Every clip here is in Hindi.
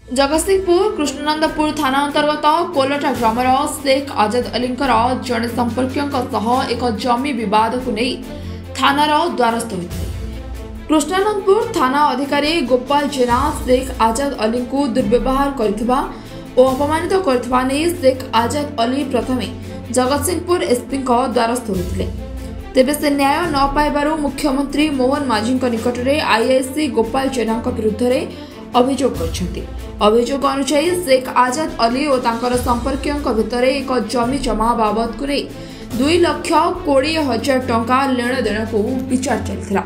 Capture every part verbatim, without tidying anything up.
जगतसिंहपुर कृष्णनंदपुर थाना अंतर्गत कोलटा ग्रामर शेख आजाद अली जड़े संपर्क एक जमी बद को नहीं थानार द्वारस्थ होते। कृष्णनंदपुर थाना अधिकारी गोपाल जेना शेख आजाद अली को दुर्व्यवहार करथिबा और अपमानित करथिबा नै शेख आजाद अली प्रथमे जगतसिंहपुर एसपी द्वारस्थ होते। तेबे से न्याय न पाइबारु मुख्यमंत्री मोहन माझी निकट में आईआईसी गोपाल जेना विरुद्ध में अभियोग करछन्ति। अभियोग अनुसार शेख आजाद अली और तांकर संपर्कियों भितर एक जमी जमा बाबद को नहीं दुई लक्ष कोड़े हजार टंका लेन देन को विचार चलता।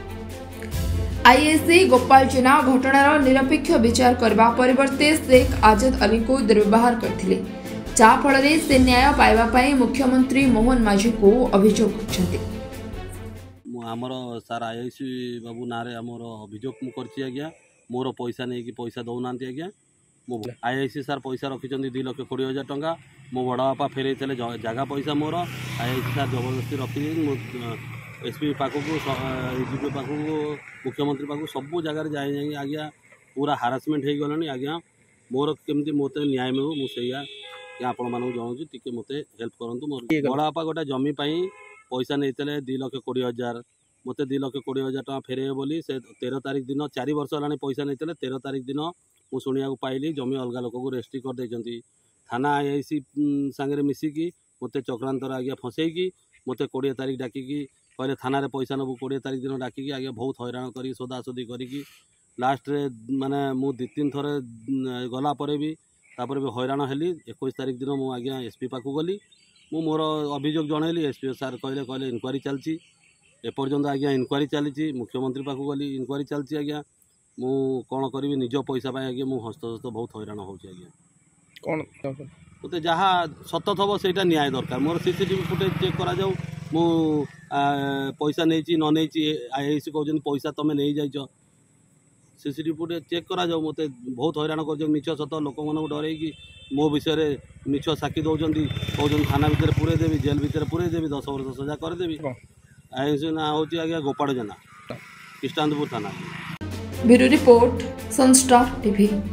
आईएससी गोपाल जेना घटनार निरपेक्ष विचार करबा परिवर्ते शेख आजाद अली को दुर्व्यवहार करथिले, जा फल से न्याय पाइबा पई मुख्यमंत्री मोहन माझी को अभियोग करछन्ति। आमर सार आईआईसी बाबू नारे आमर अभियोग मु करछि आज्ञा मोर पैसा नहीं कि पैसा दौना आज्ञा मो आईआईसी सार पैसा रखिंट दुई लक्ष कोड़े हजार टंका मो बड़ बापा फेरे जगह पैसा मोर आईआईसी सार जबरदस्ती रखी एसपी पाखक एजीपी पाखक मुख्यमंत्री पाखक सब जगार जाए आज्ञा पूरा हारासमेंट हो गलानी आज्ञा मोर केमती मत न्याय मिलू मुझे आपण मानक जनाऊँ टी मत हेल्प करूँ। मोर बड़ बापा गोटे जमी पैसा नहीं दुई लक्ष कोड़े हजार मत दुई लक्ष कोड़े हजार टाँग फेरे बोली से तेरह तारीख दिन चार वर्ष है पैसा नहीं तेरह तारीख दिन मुझे शुणा पाइली जमी अलग लोक को रेस्ट्री कर थाना आईआईसी सांगे मिसिकी मत चक्रांतर आज्ञा फसैकी मत कोड़े तारीख डाकिकी कहले थाना पैसा नबू कोड़े तारीख दिन डाकिकी आज्ञा बहुत हैरान कर सोदासोदी करी लास्ट रे माने मु दी तीन थर गला पर भी तापर भी हैरान हेली इक्कीस तारीख दिन मु आज्ञा एसपी पाखु गली मु मोर अभियोग जनइली एसपी सार कहले कहले इनक्वारी चलती एपर्यंत आज्ञा इनक्वारी चली मुख्यमंत्री पाखु गली इनक्वारी चलती आज्ञा मु कौन करी निज पैसा पाई आज्ञा मु हस्तस्त बहुत हैरान होची आज्ञा कौन मत जहाँ सत थब से न्याय दरकार मोर सीसीटीवी फुटेज चेक करा जाऊ मु पैसा नहीं न नहीं आईआईसी कहते पैसा तुम नहीं जाइच सीसीटीवी फुटेज चेक करा जाऊ मत बहुत हैरान कर मिछ सत लोक मन डर मो विषय मिछ साक्षी दौरान कहते थाना भितर पूरे देवी जेल भितर पूरे देवी दस वर्ष सजा करदेवी आईएससी ना हूँ आज्ञा गोपाल जेना कृष्णनंदपुर थाना। Bureau report Sunstar TV.